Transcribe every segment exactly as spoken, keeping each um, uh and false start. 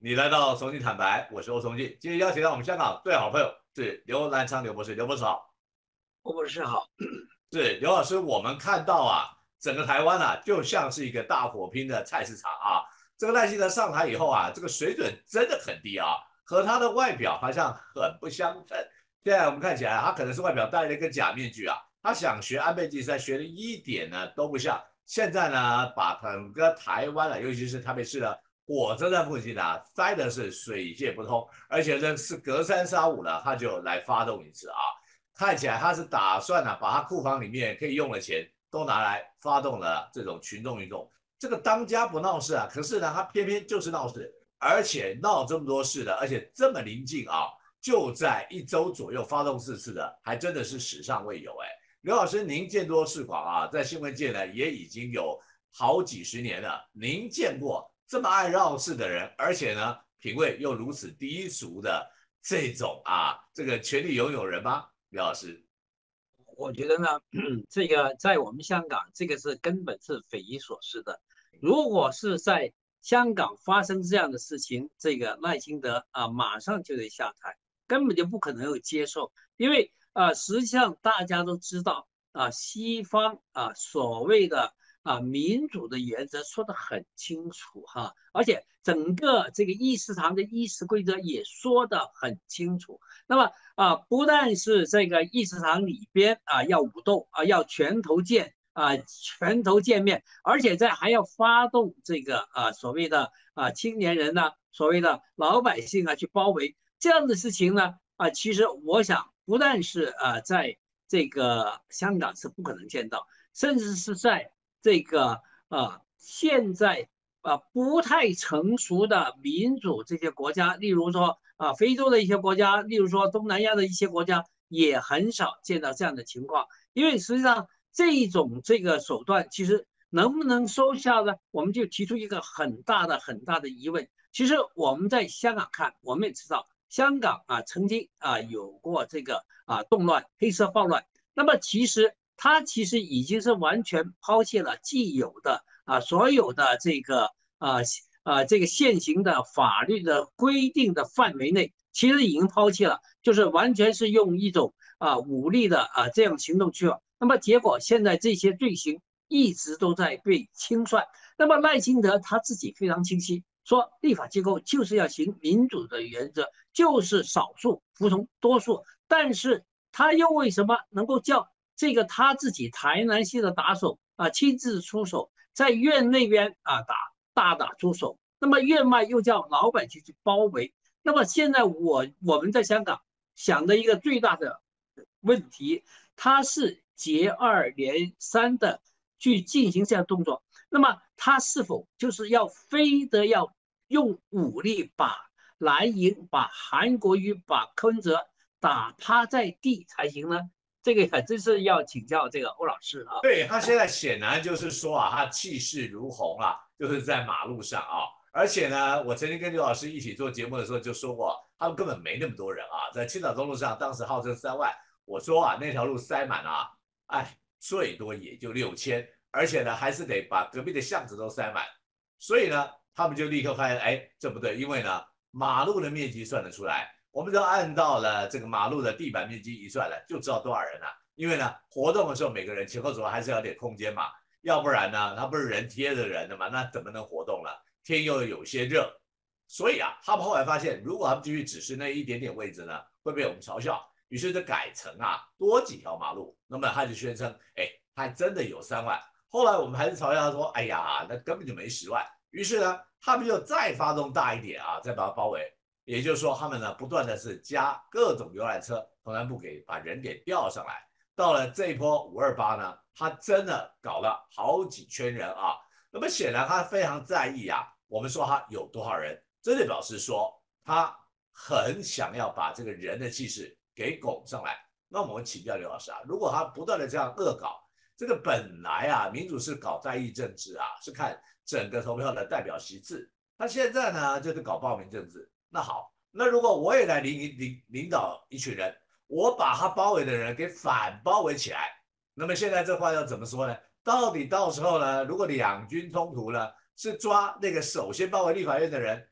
你来到重庆坦白，我是欧重庆。今天邀请到我们香港最好朋友是刘兰昌刘博士，刘博士好。 郭博士好。 是刘老师，我们看到啊，整个台湾啊，就像是一个大火拼的菜市场啊。这个赖清德上台以后啊，这个水准真的很低啊，和他的外表好像很不相称。现在我们看起来，他可能是外表戴了一个假面具啊，他想学安倍晋三，学的一点呢都不像。现在呢，把整个台湾啊，尤其是台北市的火车站附近啊，塞的是水泄不通，而且呢是隔三差五呢，他就来发动一次啊。看起来他是打算呢、啊，把他库房里面可以用的钱都拿来发动了这种群众运动。这个当家不闹事啊，可是呢，他偏偏就是闹事，而且闹这么多事的，而且这么临近啊，就在一周左右发动四次的，还真的是史上未有哎。刘老师，您见多识广啊，在新闻界呢也已经有好几十年了，您见过这么爱闹事的人，而且呢品味又如此低俗的这种啊这个权力拥有人吗？刘老师。 我觉得呢，这个在我们香港，这个是根本是匪夷所思的。如果是在香港发生这样的事情，这个赖清德啊，马上就得下台，根本就不可能有接受。因为啊，实际上大家都知道啊，西方啊所谓的啊民主的原则说得很清楚哈，而且整个这个议事堂的议事规则也说得很清楚。那么啊，不但是这个议事堂里边啊要舞动啊，要拳头见啊拳头见面，而且在还要发动这个啊所谓的啊青年人呢，所谓的老百姓啊去包围这样的事情呢啊，其实我想不但是啊在这个香港是不可能见到，甚至是在这个啊现在啊不太成熟的民主这些国家，例如说啊非洲的一些国家，例如说东南亚的一些国家，也很少见到这样的情况。因为实际上这种这个手段，其实能不能收效呢？我们就提出一个很大的很大的疑问。其实我们在香港看，我们也知道，香港啊曾经啊有过这个啊动乱、黑色暴乱。那么其实它其实已经是完全抛弃了既有的啊所有的这个啊啊这个现行的法律的规定的范围内，其实已经抛弃了，就是完全是用一种啊武力的啊这样行动去了。那么结果现在这些罪行一直都在被清算。那么赖清德他自己非常清晰，说立法机构就是要行民主的原则，就是少数服从多数。但是他又为什么能够叫这个他自己台南系的打手啊亲自出手，在院那边啊打大打出手？那么院外又叫老百姓去包围。那么现在我我们在香港想的一个最大的问题，他是接二连三的去进行这样动作，那么他是否就是要非得要用武力把蓝营、把韩国瑜、把柯文哲打趴在地才行呢？这个还真是要请教这个欧老师啊。 对，他现在显然就是说啊，他气势如虹啊，就是在马路上啊。而且呢，我曾经跟刘老师一起做节目的时候就说过，他们根本没那么多人啊，在青岛中路上当时号称三万，我说啊那条路塞满啊，哎，最多也就六千，而且呢还是得把隔壁的巷子都塞满。所以呢，他们就立刻发现，哎，这不对，因为呢马路的面积算得出来，我们就按到了这个马路的地板面积一算了，就知道多少人了、啊。因为呢，活动的时候每个人前后左右还是要点空间嘛，要不然呢，他不是人贴着人的嘛，那怎么能活动了？天又有些热，所以啊，他们后来发现，如果他们继续只是那一点点位置呢，会被我们嘲笑，于是就改成啊多几条马路。那么他就宣称，哎，还真的有三万。后来我们还是嘲笑他说，哎呀，那根本就没十万。于是呢，他们就再发动大一点啊，再把它包围。也就是说，他们呢不断的是加各种游览车，从南部给把人给调上来。到了这一波五二八呢，他真的搞了好几圈人啊。那么显然他非常在意啊，我们说他有多少人，这就表示说他很想要把这个人的气势给拱上来。那我们请教刘老师啊，如果他不断的这样恶搞，这个本来啊民主是搞在意政治啊，是看整个投票的代表席次，他现在呢就是搞报名政治。那好，那如果我也来领领领导一群人，我把他包围的人给反包围起来。那么现在这话要怎么说呢？到底到时候呢，如果两军冲突呢，是抓那个首先包围立法院的人，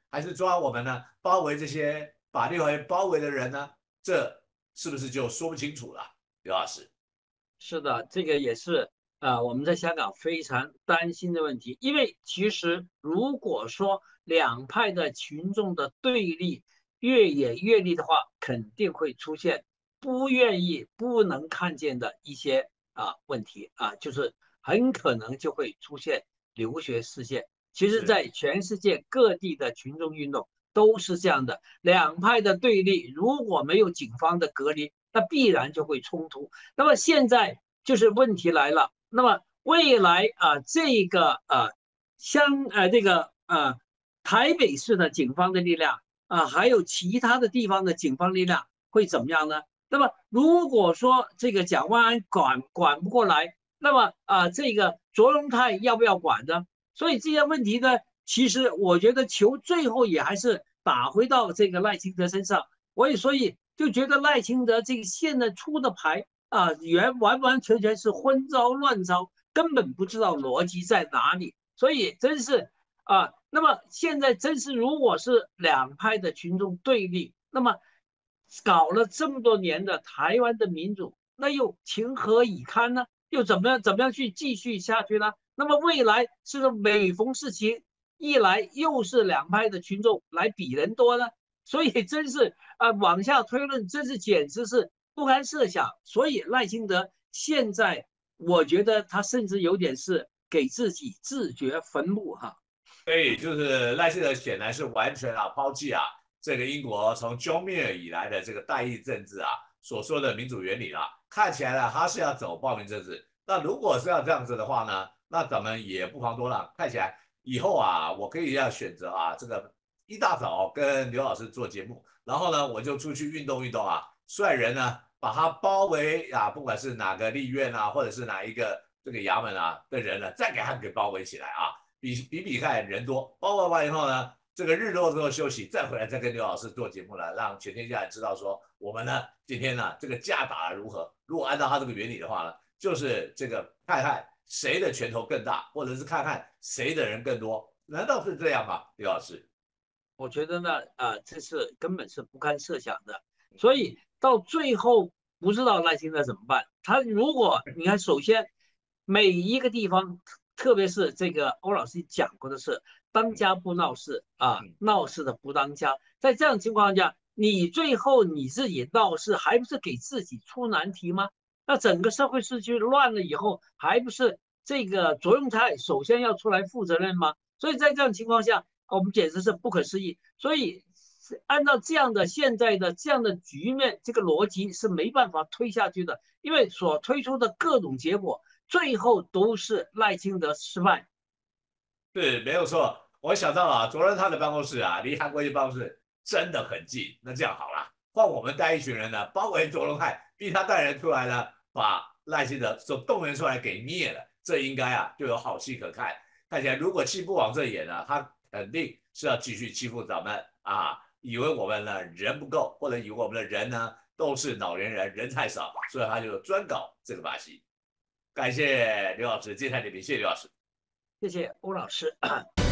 还是抓我们呢？包围这些把立法院包围的人呢？这是不是就说不清楚了，刘老师？ 是的，这个也是呃我们在香港非常担心的问题，因为其实如果说两派的群众的对立越演越烈的话，肯定会出现不愿意、不能看见的一些啊问题啊，就是很可能就会出现流血事件。其实，在全世界各地的群众运动都是这样的，两派的对立如果没有警方的隔离，那必然就会冲突。那么现在就是问题来了，那么未来啊、呃，这个呃香呃这个呃台北市的警方的力量啊、呃，还有其他的地方的警方力量会怎么样呢？那么如果说这个蒋万安管管不过来，那么啊、呃、这个卓荣泰要不要管呢？所以这些问题呢，其实我觉得球最后也还是打回到这个赖清德身上。我也所以就觉得赖清德这个现在出的牌啊，原完完全全是昏招乱招，根本不知道逻辑在哪里。所以真是啊，那么现在真是如果是两派的群众对立，那么搞了这么多年的台湾的民主，那又情何以堪呢？又怎么样怎么样去继续下去呢？那么未来是不是每逢事情一来又是两派的群众来比人多呢？所以真是啊、呃，往下推论，真是简直是不堪设想。所以赖清德现在，我觉得他甚至有点是给自己自掘坟墓哈。 所以就是赖清德显然是完全啊抛弃啊这个英国从 John Mayer 以来的这个代议政治啊所说的民主原理啦，看起来呢他是要走暴民政治。那如果是要这样子的话呢，那咱们也不妨多让。看起来以后啊，我可以要选择啊这个一大早跟刘老师做节目，然后呢我就出去运动运动啊，率人呢把他包围啊，不管是哪个立院啊，或者是哪一个这个衙门啊的人呢，再给他给包围起来啊。比比比看人多，包围完以后呢，这个日落之后休息，再回来再跟刘老师做节目了，让全天下人知道说我们呢今天呢这个架打如何。如果按照他这个原理的话呢，就是这个看看谁的拳头更大，或者是看看谁的人更多，难道是这样吗？刘老师？ 我觉得呢，啊、呃，这是根本是不堪设想的。所以到最后不知道赖清德怎么办。他如果你看，首先每一个地方，特别是这个欧老师讲过的是，当家不闹事啊，闹事的不当家。在这样的情况下，你最后你自己闹事，还不是给自己出难题吗？那整个社会秩序乱了以后，还不是这个卓永泰首先要出来负责任吗？所以在这样的情况下，我们简直是不可思议。所以按照这样的现在的这样的局面，这个逻辑是没办法推下去的，因为所推出的各种结果，最后都是赖清德失败。 是没有错。我想到了，昨天他的办公室啊，离韩国瑜办公室真的很近。那这样好了，换我们带一群人呢，包围卓荣泰，逼他带人出来呢，把赖清德所动员出来给灭了。这应该啊，就有好戏可看。看起来如果气不往这演呢，他肯定是要继续欺负咱们啊，以为我们呢人不够，或者以为我们的人呢都是老年人，人太少，所以他就专搞这个把戏。感谢刘老师，今天的点评，谢谢刘老师。 谢谢欧老师。